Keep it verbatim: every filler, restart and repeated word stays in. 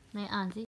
ไหนอ่านสิ